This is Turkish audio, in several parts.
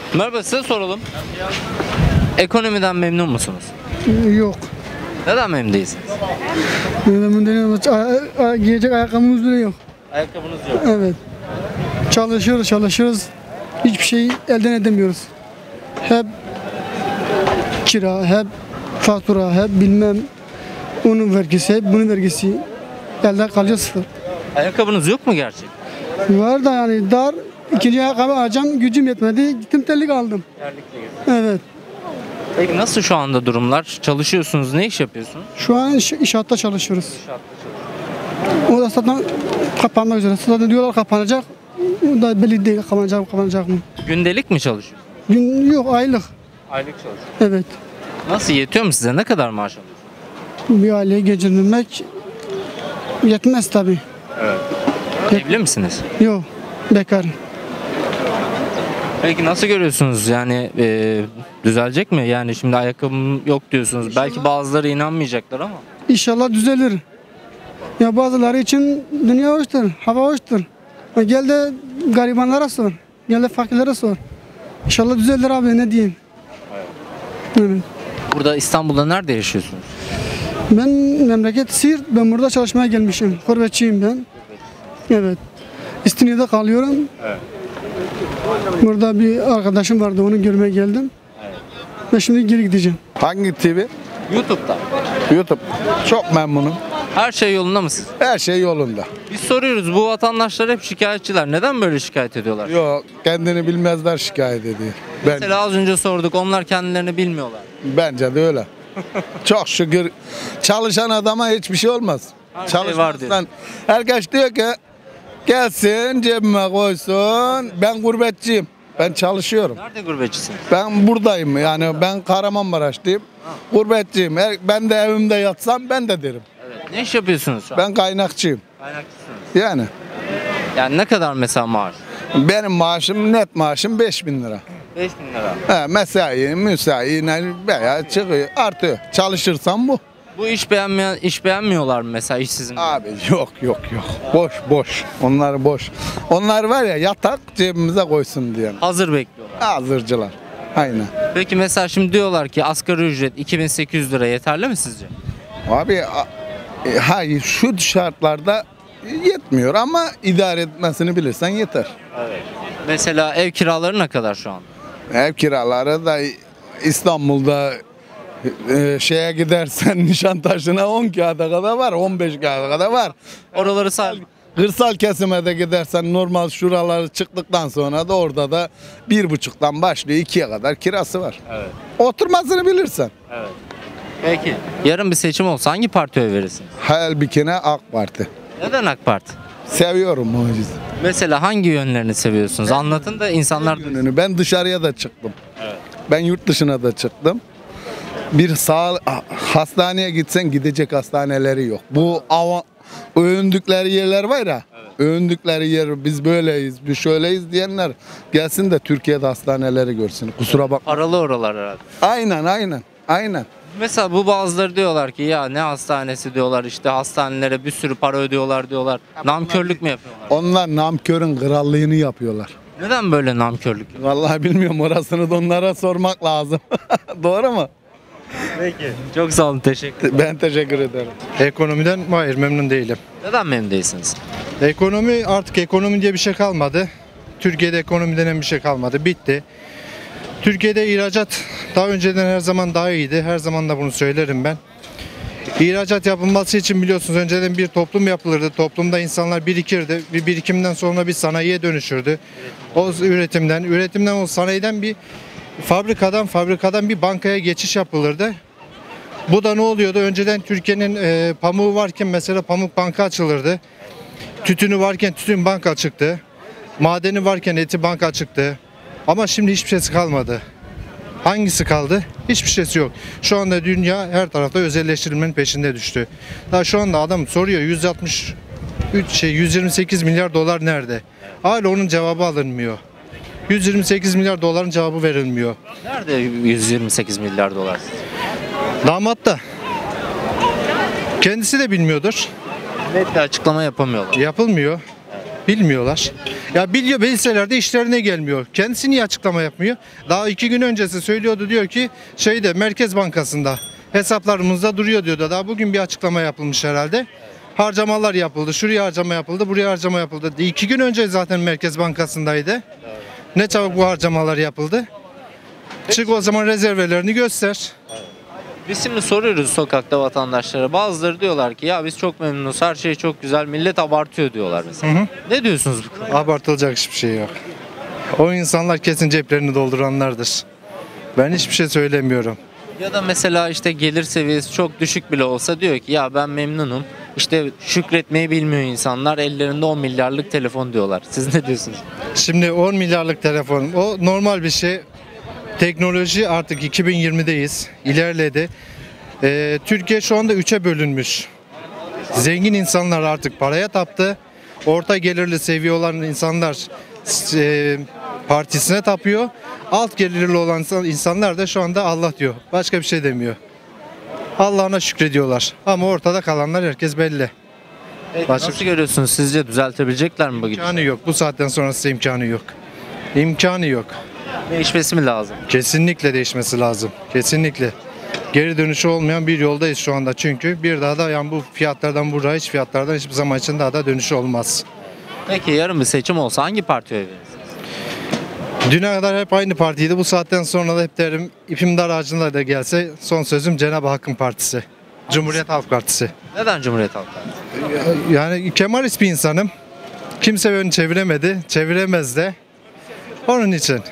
Merhaba, size soralım. Ekonomiden memnun musunuz? Yok. Neden memnun değilsiniz? Memnun değilim. Giyecek ayakkabımız bile yok. Ayakkabınız yok. Evet. Çalışıyoruz. Hiçbir şey elden edemiyoruz. Hep kira, hep fatura, hep bilmem onun vergisi, hep bunun vergisi. Elden kalıyor sıfır. Ayakkabınız yok mu gerçekten? Var da yani dar. İkinci ayakkabı alacağım, gücüm yetmedi. Gittim terlik aldım. Evet. Peki nasıl şu anda durumlar? Çalışıyorsunuz, ne iş yapıyorsunuz? Şu an inşaatta çalışıyoruz. O da zaten kapanmak üzere. Zaten diyorlar kapanacak. O da belli değil kapanacak mı? Gündelik mi çalışıyorsunuz? Yok aylık. Aylık çalışıyorsunuz. Evet. Nasıl, yetiyor mu size? Ne kadar maaş alıyorsunuz? Bir aileyi geçindirmek yetmez tabii. Evli misiniz? Yok. Bekar. Peki nasıl görüyorsunuz? Yani düzelecek mi? Yani şimdi ayakkabım yok diyorsunuz. Belki bazıları inanmayacaklar ama. İnşallah düzelir. Ya bazıları için dünya hoştur, hava hoştur. Gel de garibanlara sor. Gel de fakirlere sor. İnşallah düzelir abi, ne diyeyim. Evet. Burada İstanbul'da nerede yaşıyorsunuz? Ben memleket Siirt. Ben burada çalışmaya gelmişim. Gurbetçiyim ben. Evet. İstinye'de kalıyorum. Evet. Burada bir arkadaşım vardı, onu görmeye geldim. Ve şimdi geri gideceğim. Hangi TV? YouTube'da. YouTube. Çok memnunum. Her şey yolunda mı siz? Her şey yolunda. Biz soruyoruz, bu vatandaşlar hep şikayetçiler. Neden böyle şikayet ediyorlar? Yok, kendini bilmezler şikayet ediyor. Mesela az önce sorduk, onlar kendilerini bilmiyorlar. Bence de öyle. Çok şükür çalışan adama hiçbir şey olmaz. Her şey var diyor. Herkes diyor ki gelsin cebime koysun. Ben gurbetçiyim. Ben çalışıyorum. Nerede gurbetçisiniz? Ben buradayım, yani ben Kahramanmaraşlıyım. Gurbetçiyim. Ben de evimde yatsam ben de derim. Evet. Ne iş yapıyorsunuz şu an? Ben kaynakçıyım. Kaynakçısınız. Yani Yani ne kadar mesela maaş? benim maaşım, net maaşım 5.000 lira. 5.000 lira. Mesai, müsai veya çıkıyor, artıyor. Çalışırsam bu. Bu iş beğenmiyorlar mı mesela işsizin? Abi yok. Boş. Onlar boş. Onlar var ya, yatak cebimize koysun diye. Hazır bekliyorlar. Hazırcılar. Aynen. Peki mesela şimdi diyorlar ki asgari ücret 2.800 lira yeterli mi sizce? Abi hayır, şu şartlarda yetmiyor ama idare etmesini bilirsen yeter. Mesela ev kiraları ne kadar şu an? Ev kiraları da İstanbul'da şeye gidersen Nişantaşı'na 10 kağıda kadar var, 15 kağıda kadar var. Oraları say. Kırsal kesime de gidersen normal şuraları çıktıktan sonra da orada da 1,5'tan başlıyor 2'ye kadar kirası var. Evet. Oturmasını bilirsen. Peki. Yarın bir seçim olsa hangi partiye oy verirsiniz? Halbikine AK Parti. Neden AK Parti? Seviyorum mucize. Mesela hangi yönlerini seviyorsunuz? Anlatın da insanlar duysun. Yönünü. Ben dışarıya da çıktım. Ben yurt dışına da çıktım. Hastaneye gitsen gidecek hastaneleri yok. Bu övündükleri yerler var ya. Övündükleri yer, biz böyleyiz, biz şöyleyiz diyenler gelsin de Türkiye'de hastaneleri görsün. Kusura bakma. Paralı oralar herhalde. Aynen. Mesela bu bazıları diyorlar ki ya ne hastanesi diyorlar, işte hastanelere bir sürü para ödüyorlar diyorlar. Namkörlük mü yapıyorlar? Onlar namkörün krallığını yapıyorlar. Neden böyle namkörlük yapıyorlar? Vallahi bilmiyorum, orasını da onlara sormak lazım. Doğru mu? Peki. Çok sağ olun, teşekkür ederim. Ben teşekkür ederim. Ekonomiden hayır, memnun değilim. Neden memnun değilsiniz? Ekonomi, artık ekonomi diye bir şey kalmadı. Türkiye'de ekonomi denen bir şey kalmadı. Bitti. Türkiye'de ihracat daha önceden her zaman daha iyiydi. Her zaman da bunu söylerim ben. İhracat yapılması için biliyorsunuz önceden bir toplum yapılırdı. Toplumda insanlar birikirdi. Bir birikimden sonra bir sanayiye dönüşürdü. O üretimden o sanayiden bir fabrikadan bir bankaya geçiş yapılırdı. Bu da ne oluyordu? Önceden Türkiye'nin pamuğu varken mesela pamuk banka açılırdı. Tütünü varken tütün banka çıktı. Madeni varken eti banka çıktı. Ama şimdi hiçbir şeysi kalmadı. Hangisi kaldı? Hiçbir şeysi yok. Şu anda dünya her tarafta özelleştirilmenin peşinde düştü. Daha şu anda adam soruyor 128 milyar dolar nerede? Hala onun cevabı alınmıyor. 128 milyar doların cevabı verilmiyor. Nerede 128 milyar dolar? Damat da. Kendisi de bilmiyordur. Net bir açıklama yapamıyorlar. Yapılmıyor. Bilmiyorlar. Ya biliyor, bilseler de işlerine gelmiyor. Kendisi niye açıklama yapmıyor? Daha 2 gün öncesi söylüyordu, diyor ki Merkez Bankası'nda hesaplarımızda duruyor diyordu. Daha bugün bir açıklama yapılmış herhalde. Harcamalar yapıldı. Şuraya harcama yapıldı, buraya harcama yapıldı. 2 gün önce zaten Merkez Bankası'ndaydı. Ne çabuk bu harcamalar yapıldı. Çık o zaman rezervelerini göster. Biz şimdi soruyoruz sokakta vatandaşlara. Bazıları diyorlar ki ya biz çok memnunuz, her şey çok güzel, millet abartıyor diyorlar mesela. Ne diyorsunuz bu konuda? Abartılacak hiçbir şey yok. O insanlar kesin ceplerini dolduranlardır. Ben hiçbir şey söylemiyorum. Ya da mesela işte gelir seviyesi çok düşük bile olsa diyor ki ya ben memnunum. İşte şükretmeyi bilmiyor insanlar, ellerinde 10 milyarlık telefon diyorlar. Siz ne diyorsunuz? Şimdi 10 milyarlık telefon, o normal bir şey. Teknoloji artık 2020'deyiz. İlerledi. Türkiye şu anda 3'e bölünmüş. Zengin insanlar artık paraya taptı. Orta gelirli seviye olan insanlar partisine tapıyor. Alt gelirli olan insanlar da şu anda Allah diyor. Başka bir şey demiyor. Allah'ına şükrediyorlar. Ama ortada kalanlar herkes belli. Nasıl görüyorsunuz? Sizce düzeltebilecekler mi bu gidişi? İmkanı yok. Bu saatten sonrası imkanı yok. İmkanı yok. Değişmesi mi lazım? Kesinlikle değişmesi lazım. Kesinlikle. Geri dönüşü olmayan bir yoldayız şu anda çünkü bir daha da yani bu fiyatlardan buraya fiyatlardan hiçbir zaman için daha da dönüşü olmaz. Peki yarın bir seçim olsa hangi partiye oy verirsiniz? Düne kadar hep aynı partiydi. Bu saatten sonra da hep derim ipim dar ağacında da gelse son sözüm Cenab-ı Hakk'ın partisi. Cumhuriyet Halk Partisi. Neden Cumhuriyet Halk Partisi? Yani Kemalist bir insanım. Kimse beni çeviremedi. Çeviremez de. Onun için.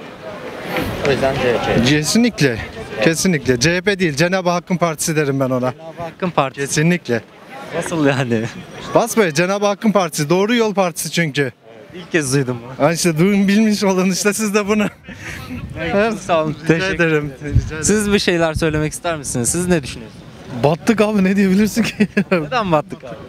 O yüzden CHP. Kesinlikle. Kesinlikle. CHP değil. Cenab-ı Hakk'ın partisi derim ben ona. Cenab-ı Hakk'ın partisi. Kesinlikle. Nasıl yani? Basbaya Cenab-ı Hakk'ın partisi. Doğru yol partisi çünkü. İlk kez duydum bunu. Ha işte duyun bilmiş olun işte siz de bunu. Sağ olun. Rica Teşekkür ederim. Siz bir şeyler söylemek ister misiniz? Siz ne düşünüyorsunuz? Battık abi, ne diyebilirsin ki? Neden battık abi?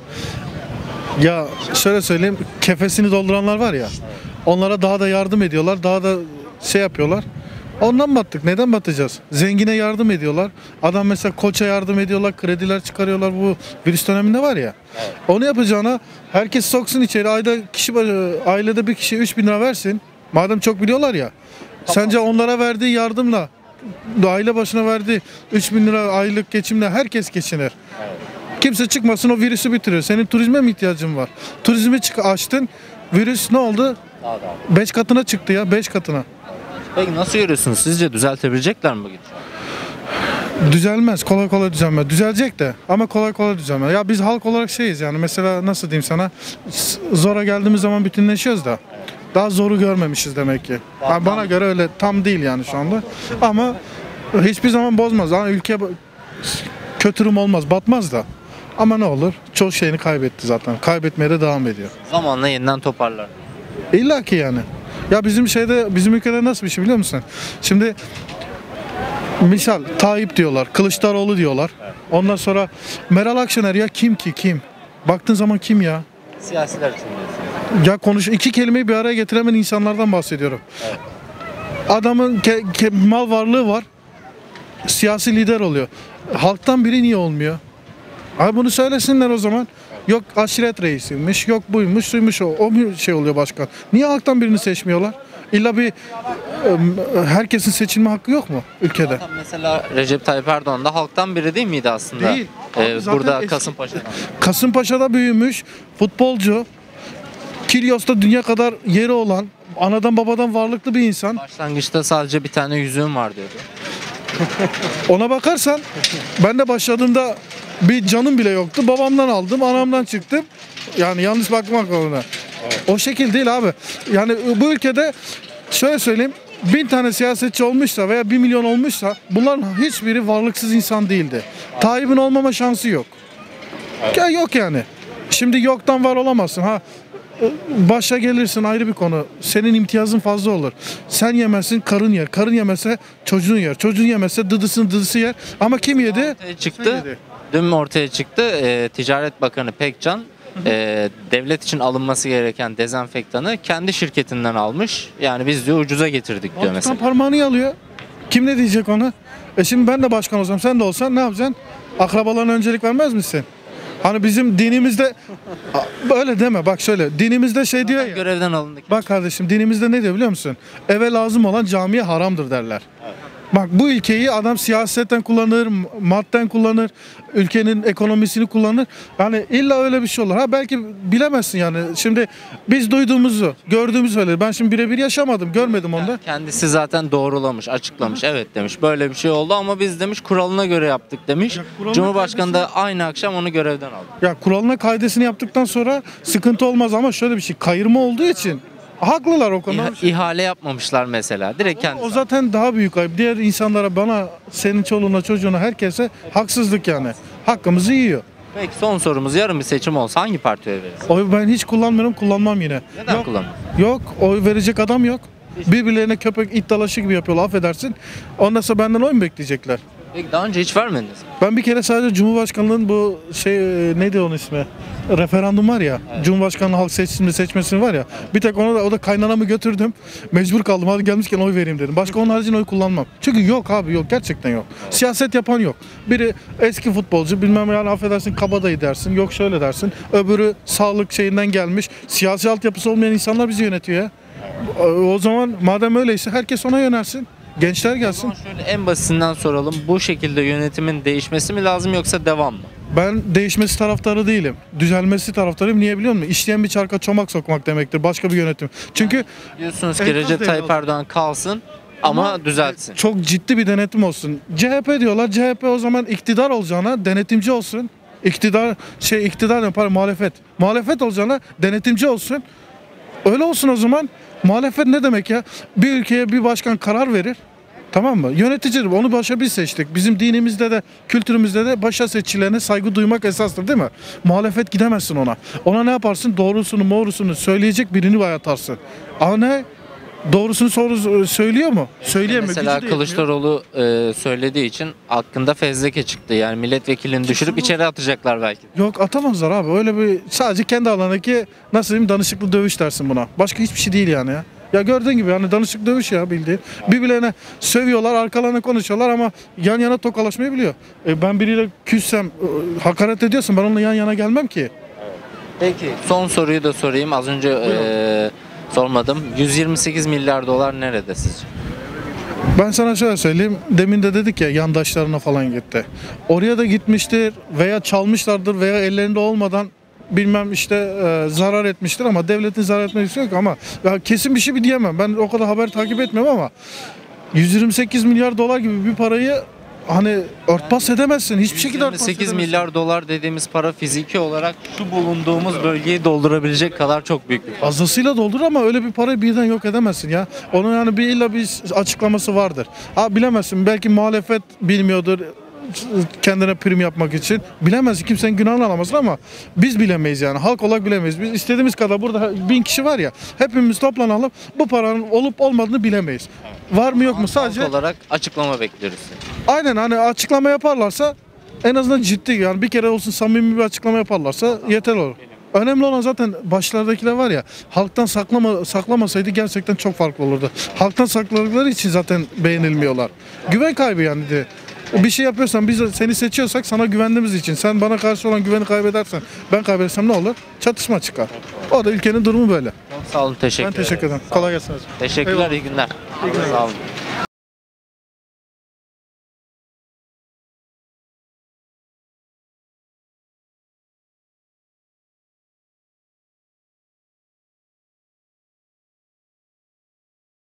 Ya şöyle söyleyeyim, kefesini dolduranlar var ya, onlara daha da yardım ediyorlar, daha da şey yapıyorlar. Ondan battık. Neden batacağız? Zengine yardım ediyorlar. Adam mesela Koç'a yardım ediyorlar, krediler çıkarıyorlar, bu virüs döneminde var ya. Onu yapacağına herkes soksun içeri, ailede bir kişi 3.000 lira versin. Madem çok biliyorlar ya. Sence onlara verdiği yardımla, aile başına verdiği 3.000 lira aylık geçimle herkes geçinir. Kimse çıkmasın, o virüsü bitiriyor. Senin turizme mi ihtiyacın var? Turizmi açtın, virüs ne oldu? 5 katına çıktı ya, 5 katına. Peki nasıl görüyorsunuz? Sizce düzeltebilecekler mi bu gidişi? Düzelmez, kolay kolay düzelmez. Düzelecek de ama kolay kolay düzelmez. Ya biz halk olarak şeyiz yani, mesela nasıl diyeyim sana, zora geldiğimiz zaman bütünleşiyoruz da daha zoru görmemişiz demek ki. Yani bana göre öyle tam değil yani şu anda. Ama hiçbir zaman bozmaz. Yani ülke kötürüm olmaz, batmaz da. Ama ne olur? Çok şeyini kaybetti zaten. Kaybetmeye de devam ediyor. Zamanla yeniden toparlar. İlla ki yani. Ya bizim ülkede nasıl bir şey biliyor musun? Şimdi misal Tayyip diyorlar, Kılıçdaroğlu diyorlar. Ondan sonra Meral Akşener, ya kim ki kim? Baktığın zaman kim ya? Siyasiler için diyorsun. Ya iki kelimeyi bir araya getiremeyen insanlardan bahsediyorum. Evet. Adamın mal varlığı var. Siyasi lider oluyor. Halktan biri niye olmuyor? Abi bunu söylesinler o zaman. Yok aşiret reisiymiş, yok buymuş, suymuş o. O bir şey oluyor başkan. Niye halktan birini seçmiyorlar? İlla bir herkesin seçilme hakkı yok mu ülkede? Zaten mesela Recep Tayyip Erdoğan da halktan biri değil miydi aslında? Değil. Abi zaten Burada eski- Kasımpaşa'dan. Kasımpaşa'da büyümüş futbolcu. Kilyos'ta dünya kadar yeri olan, anadan babadan varlıklı bir insan. Başlangıçta sadece bir tane yüzüğüm var diyordu. Ona bakarsan ben de başladığımda bir canım bile yoktu. Babamdan aldım, anamdan çıktım. Yani yanlış bakmak ona. O şekil değil abi. Yani bu ülkede şöyle söyleyeyim, 1000 tane siyasetçi olmuşsa veya 1 milyon olmuşsa bunların hiçbiri varlıksız insan değildi. Tayyip'in olmama şansı yok. Ya yok yani. Şimdi yoktan var olamazsın. Başa gelirsin ayrı bir konu. Senin imtiyazın fazla olur. Sen yemezsin, karın yer. Karın yemese çocuğun yer. Çocuğun yemezse dıdısı yer. Ama kim yedi? Ortaya çıktı. Dün ortaya çıktı. Ticaret Bakanı Pekcan devlet için alınması gereken dezenfektanı kendi şirketinden almış. Yani biz diyor ucuza getirdik diyor Alttan mesela. parmağını yalıyor. Kim ne diyecek ona? Şimdi ben de başkan olsam, sen de olsan ne yapacaksın? Akrabalarına öncelik vermez misin? Hani bizim dinimizde böyle deme, bak şöyle dinimizde şey diyor ya. Görevden alındık. Bak kardeşim, dinimizde ne diyor biliyor musun? Eve lazım olan camiye haramdır derler. Bak bu ülkeyi adam siyasetten kullanır, madden kullanır, ülkenin ekonomisini kullanır. Yani illa öyle bir şey olur. Ha belki bilemezsin yani. Şimdi biz duyduğumuzu, gördüğümüzü öyle. Ben şimdi birebir yaşamadım, görmedim onu da. Kendisi zaten doğrulamış, açıklamış. Evet demiş. Böyle bir şey oldu ama biz demiş kuralına göre yaptık demiş. kuralına Cumhurbaşkanı da aynı akşam onu görevden aldı. Ya kuralına kaidesini yaptıktan sonra sıkıntı olmaz ama şöyle bir şey, kayırma olduğu için haklılar o konuda. İhale yapmamışlar mesela. Direkt kendisi. O zaten daha büyük ayıp. Diğer insanlara, bana, senin çoluğuna, çocuğuna, herkese haksızlık yani. Hakkımızı yiyor. Peki son sorumuz, yarın bir seçim olsa hangi partiye verirsin? Oy ben hiç kullanmıyorum, kullanmam yine. Neden Yok, kullanmıyorsun? yok, oy verecek adam yok. Birbirlerine köpek it dalaşı gibi yapıyorlar, affedersin. Ondan sonra benden oy mu bekleyecekler? Peki daha önce hiç vermediniz mi? Ben bir kere sadece Cumhurbaşkanlığının bu şey neydi onun ismi? Referandum var ya. Evet. Cumhurbaşkanlığı halk seçmesini var ya. Bir tek ona da, o da kaynanamı götürdüm. Mecbur kaldım. Hadi gelmişken oy vereyim dedim. Başka onun haricinde oy kullanmam. Çünkü yok abi, yok, gerçekten yok. Siyaset yapan yok. Biri eski futbolcu, bilmem yani, affedersin, kabadayı dersin. Yok şöyle dersin. Öbürü sağlık şeyinden gelmiş. Siyasi altyapısı olmayan insanlar bizi yönetiyor ya. O zaman madem öyleyse herkes ona yönelsin. Gençler gelsin. Şöyle en basitinden soralım. Bu şekilde yönetimin değişmesi mi lazım yoksa devam mı? Ben değişmesi taraftarı değilim. Düzelmesi taraftarıyım. Niye biliyor musun? İşleyen bir çarka çomak sokmak demektir. Başka bir yönetim. Çünkü diyorsunuz ki Recep Tayyip Erdoğan kalsın ama düzeltsin. Çok ciddi bir denetim olsun. CHP diyorlar. CHP o zaman iktidar olacağına denetimci olsun. İktidar ne yapar? Muhalefet. Muhalefet olacağına denetimci olsun. Öyle olsun o zaman. Muhalefet ne demek ya? Bir ülkeye bir başkan karar verir. Tamam mı? Yöneticidir. Onu başa biz seçtik. Bizim dinimizde de, kültürümüzde de başa seçilerine saygı duymak esastır, değil mi? Muhalefet gidemezsin ona. Ona ne yaparsın? Doğrusunu söyleyecek birini atarsın. Ama ne? Doğrusunu söylüyor mu? Söyleyemiyor. Mesela Kılıçdaroğlu söylediği için hakkında fezleke çıktı. Yani milletvekilini düşürüp içeri atacaklar belki. Yok, atamazlar abi. Öyle bir, sadece kendi alanındaki, nasıl diyeyim, danışıklı dövüş dersin buna. Başka hiçbir şey değil yani ya. Ya gördüğün gibi yani danışıklı dövüş ya, bildiğin. Birbirlerine sövüyorlar, arkalarına konuşuyorlar ama yan yana tokalaşmayı biliyor. Ben biriyle küssem, hakaret ediyorsun, ben onunla yan yana gelmem ki. Peki son soruyu da sorayım. Az önce sormadım. 128 milyar dolar nerede sizce? Ben sana şöyle söyleyeyim. Demin de dedik ya, yandaşlarına falan gitti. Oraya da gitmiştir veya çalmışlardır veya ellerinde olmadan bilmem işte zarar etmiştir ama devletin zarar etmesi yok ama ya kesin bir şey diyemem. Ben o kadar haber takip etmiyorum ama 128 milyar dolar gibi bir parayı hani örtbas edemezsin. Hiçbir şekilde örtbas edemezsin. 8 milyar dolar dediğimiz para fiziki olarak şu bulunduğumuz bölgeyi doldurabilecek kadar çok büyük bir para. Fazlasıyla doldur ama öyle bir parayı birden yok edemezsin ya. Onun yani illa bir açıklaması vardır. Ha bilemezsin, belki muhalefet bilmiyordur kendine prim yapmak için. Bilemezsin, kimsenin günahını alamazsın ama biz bilemeyiz yani. Halk olarak bilemeyiz. Biz istediğimiz kadar, burada 1000 kişi var ya, hepimiz toplanalım, bu paranın olup olmadığını bilemeyiz. Var mı yok mu, sadece halk olarak açıklama bekliyoruz. aynen, hani açıklama yaparlarsa en azından ciddi, yani bir kere olsun samimi bir açıklama yaparlarsa yeter olur. Önemli olan zaten başlardakiler var ya, halktan saklamasaydı gerçekten çok farklı olurdu. Halktan sakladıkları için zaten beğenilmiyorlar. Güven kaybı yani de. Bir şey yapıyorsan, biz seni seçiyorsak sana güvendiğimiz için, sen bana karşı olan güveni kaybedersen, ben kaybedersem ne olur? Çatışma çıkar. O da ülkenin durumu böyle. Çok sağ olun, teşekkür ederim. Ben teşekkür ederim. Kolay gelsin. Teşekkürler, Eyvallah. iyi günler. Sağ olun.